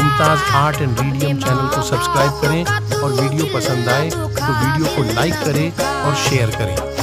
Mumtaz art and रीडियम channel को subscribe करें और वीडियो पसंद आए तो वीडियो को लाइक करें और शेयर करें।